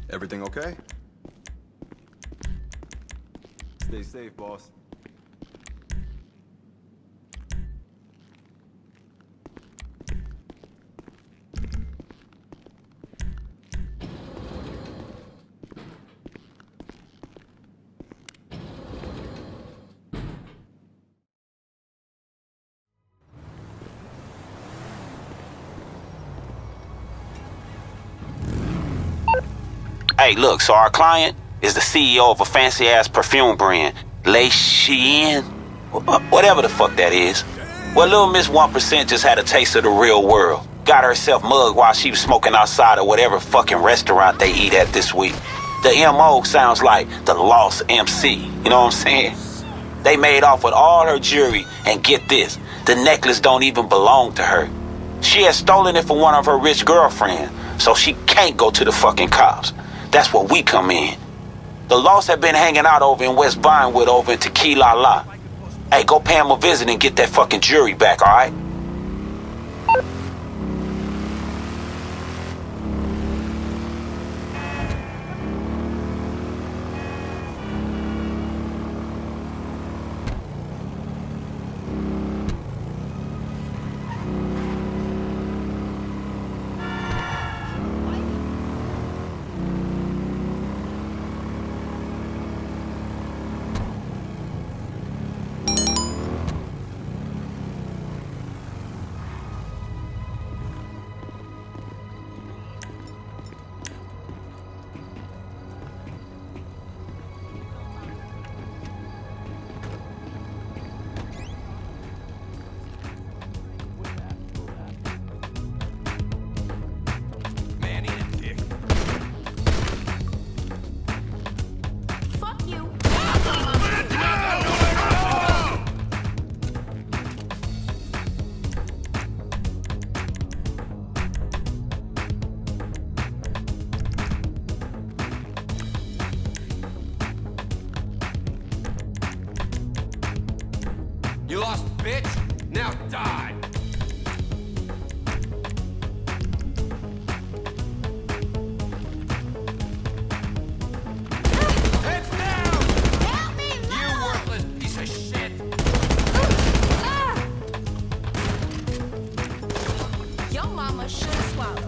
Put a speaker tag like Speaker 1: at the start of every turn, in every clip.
Speaker 1: Everything okay? Stay safe, boss.
Speaker 2: Hey, look, so our client is the CEO of a fancy-ass perfume brand, Lei Shien, whatever the fuck that is. Well, little Miss 1% just had a taste of the real world. Got herself mugged while she was smoking outside of whatever fucking restaurant they eat at this week. The MO sounds like the Lost MC, you know what I'm saying? They made off with all her jewelry, and get this, the necklace don't even belong to her. She had stolen it from one of her rich girlfriends, so she can't go to the fucking cops. That's where we come in. The Lost have been hanging out over in West Vinewood over in Tequila La. Hey, go pay him a visit and get that fucking jewelry back, alright?
Speaker 3: You lost, bitch? Now die! Heads down!
Speaker 4: Help me, Mom!
Speaker 3: You worthless piece of shit!
Speaker 4: Your mama should have swallowed.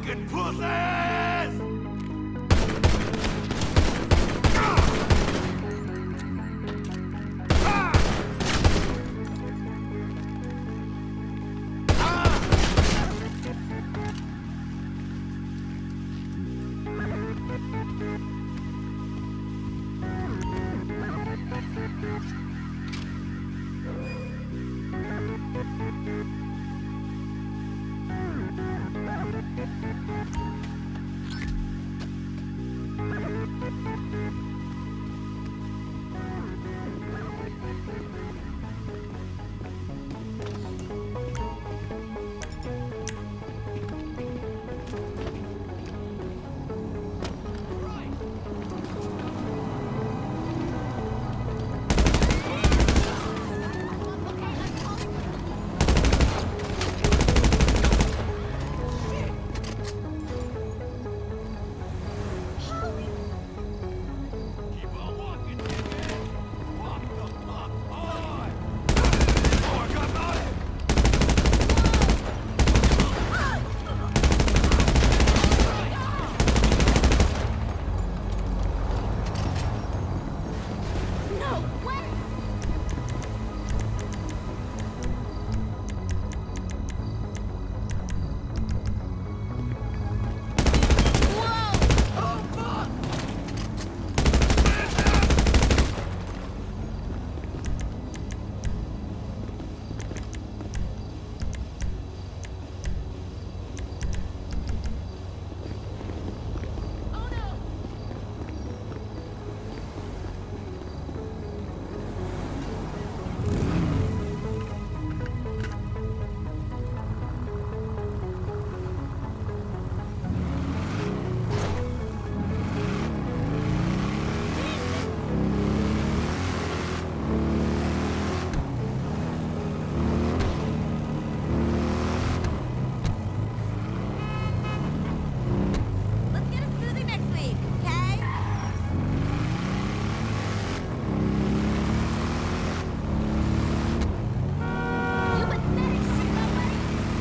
Speaker 3: fucking pussies!
Speaker 4: Let's get a smoothie next week, okay? You pathetic shit, nobody.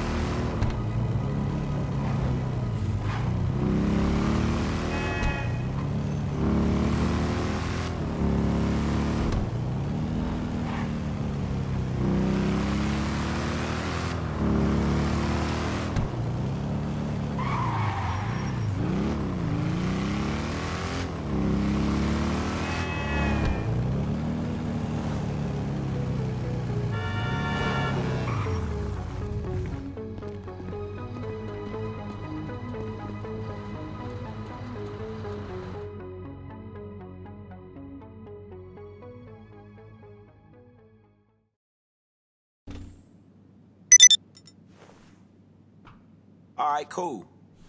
Speaker 2: All right, cool.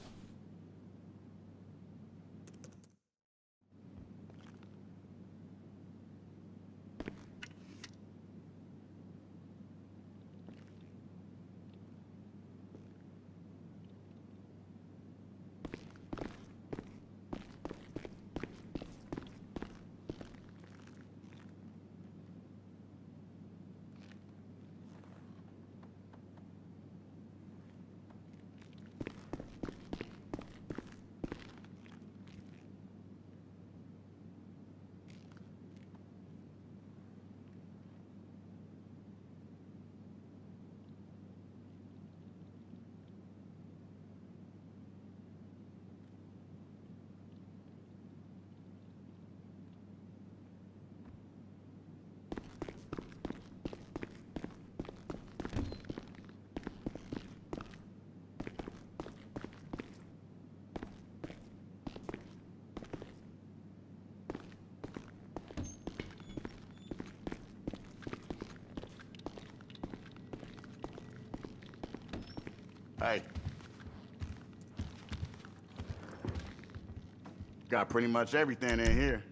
Speaker 5: Hey. Got pretty much everything in here.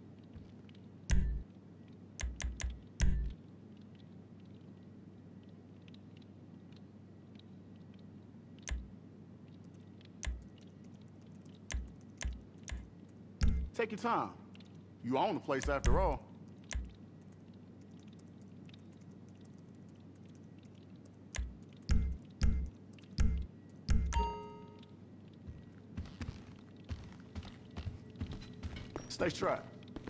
Speaker 5: Take your time. You own the place after all. Stay strapped.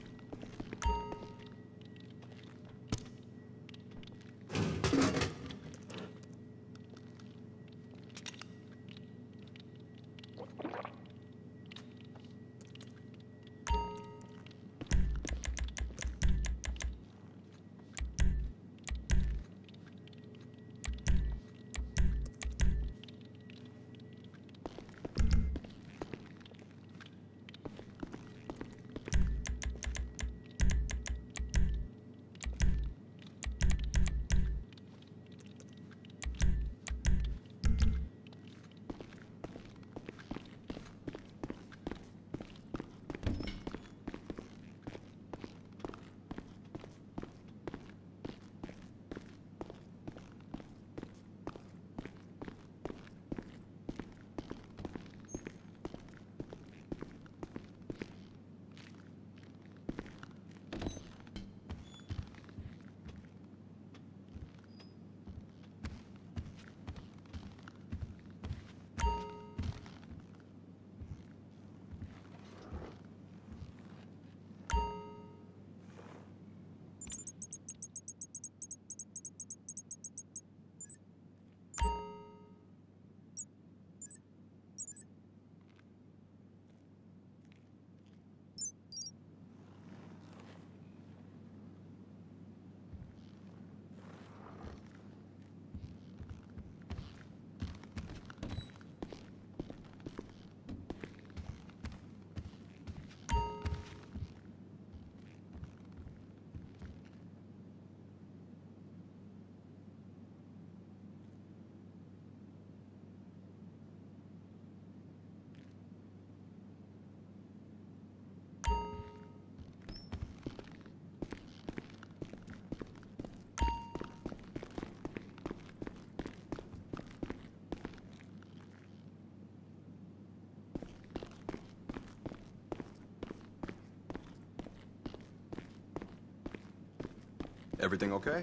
Speaker 1: Everything okay?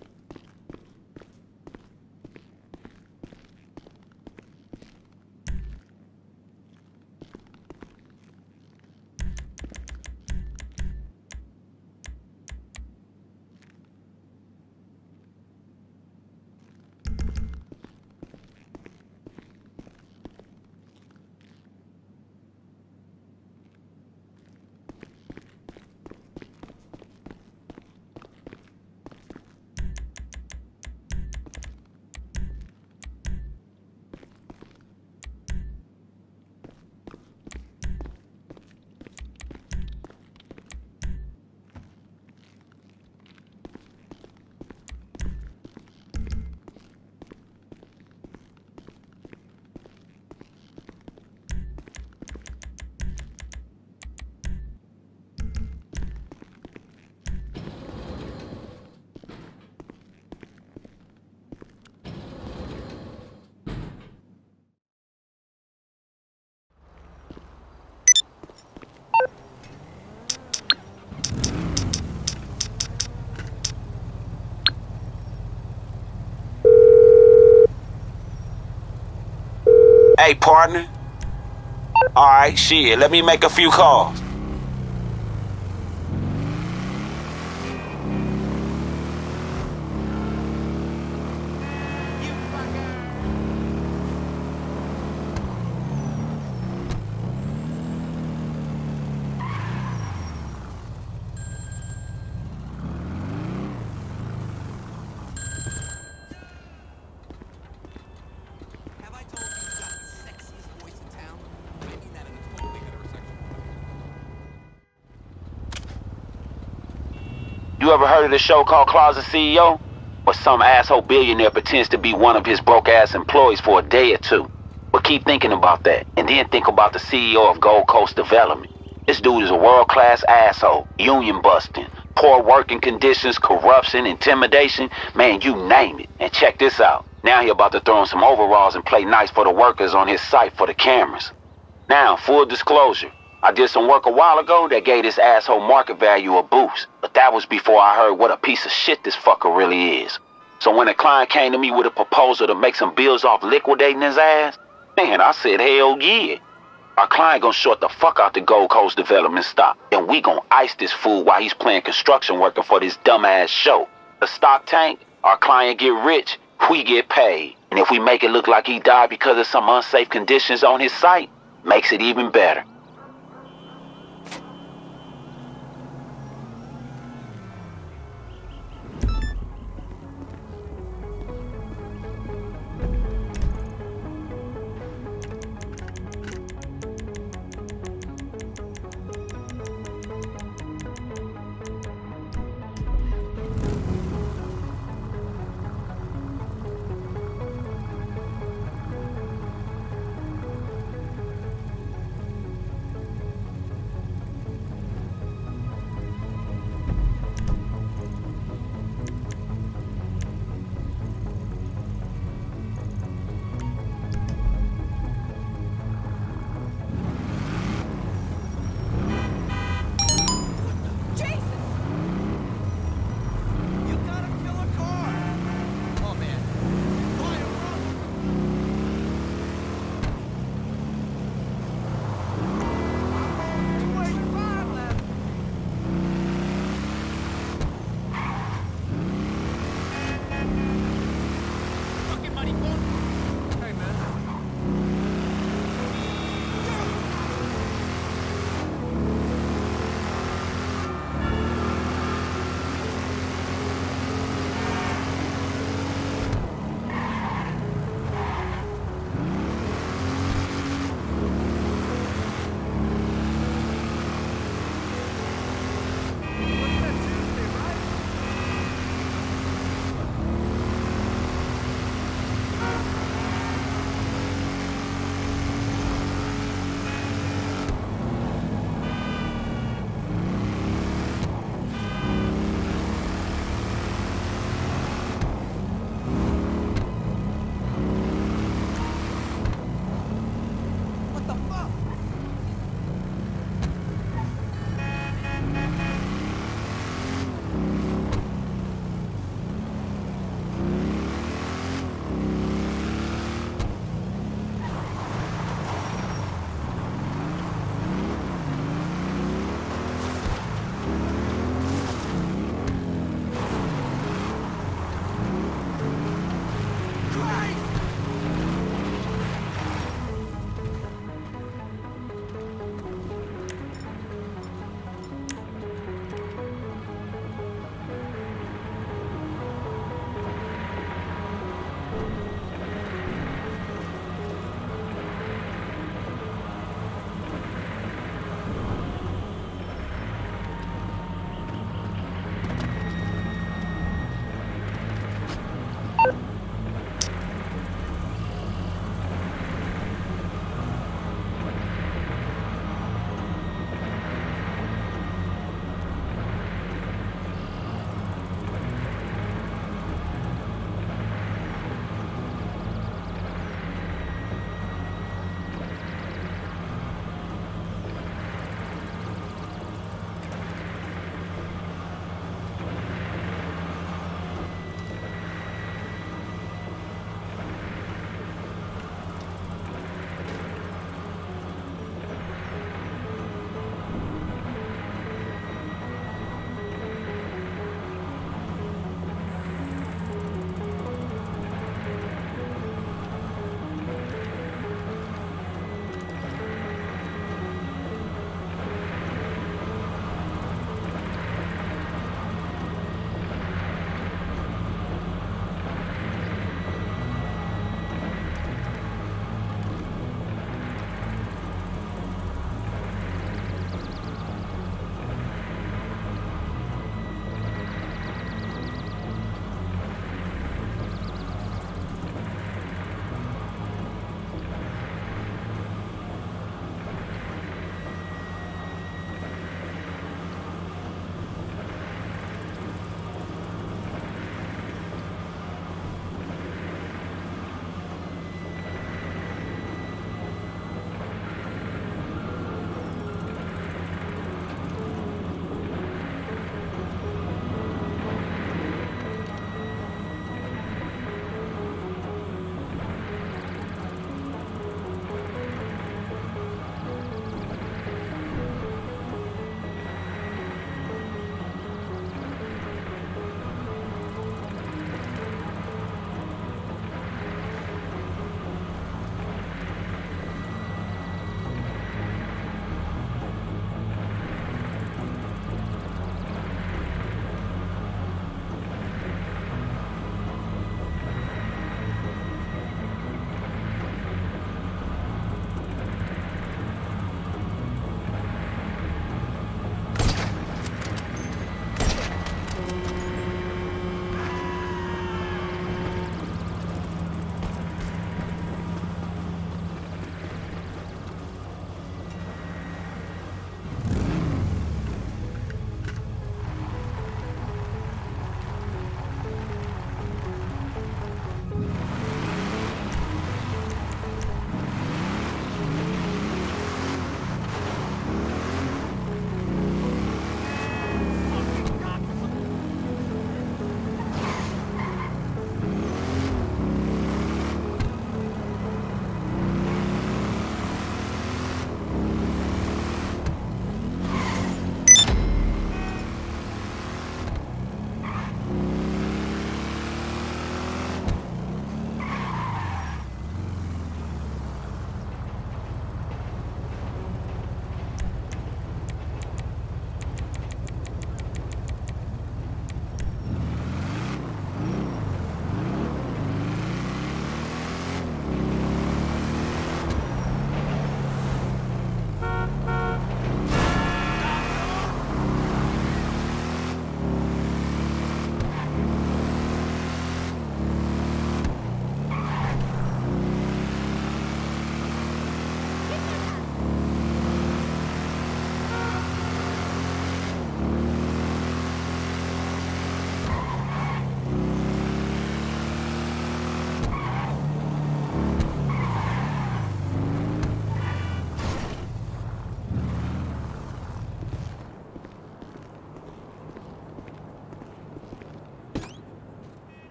Speaker 2: Hey, partner. Alright, shit, let me make a few calls. You ever heard of the show called Closet CEO? Where some asshole billionaire pretends to be one of his broke-ass employees for a day or two. But keep thinking about that, and then think about the CEO of Gold Coast Development. This dude is a world-class asshole, union-busting, poor working conditions, corruption, intimidation, man, you name it. And check this out. Now he about to throw on some overalls and play nice for the workers on his site for the cameras. Now, full disclosure. I did some work a while ago that gave this asshole market value a boost, but that was before I heard what a piece of shit this fucker really is. So when a client came to me with a proposal to make some bills off liquidating his ass, man, I said hell yeah. Our client gonna short the fuck out the Gold Coast development stock. And we gonna ice this fool while he's playing construction worker for this dumbass show. The stock tank, our client get rich, we get paid. And if we make it look like he died because of some unsafe conditions on his site, makes it even better.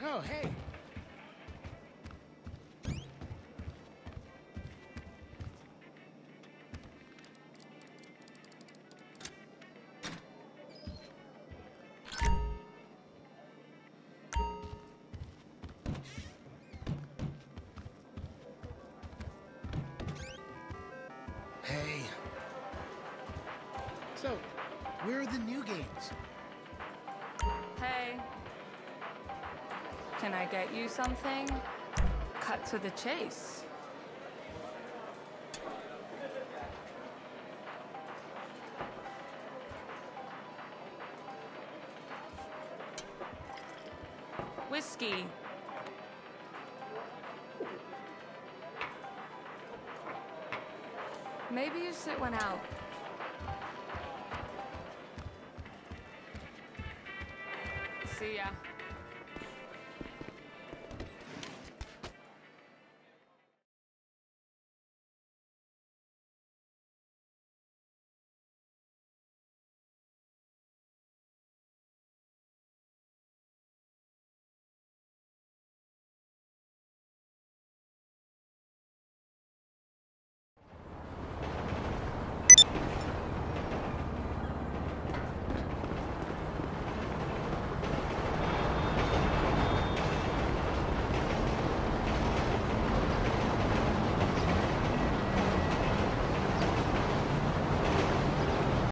Speaker 6: Oh, hey. Hey. So, where are the new games?
Speaker 7: Hey. Can I get you something? Cut to the chase. Whiskey. Maybe you sit one out. See ya.